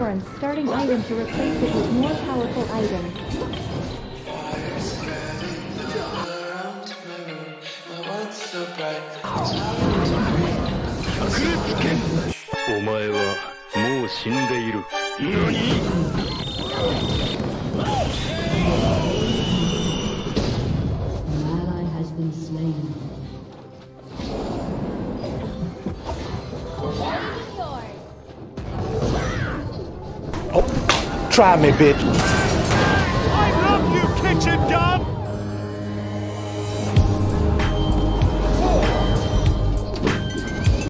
and starting item to replace it with more powerful items. お前はもう死んでいる。何？ Try me, bitch. I love you, kitchen gun!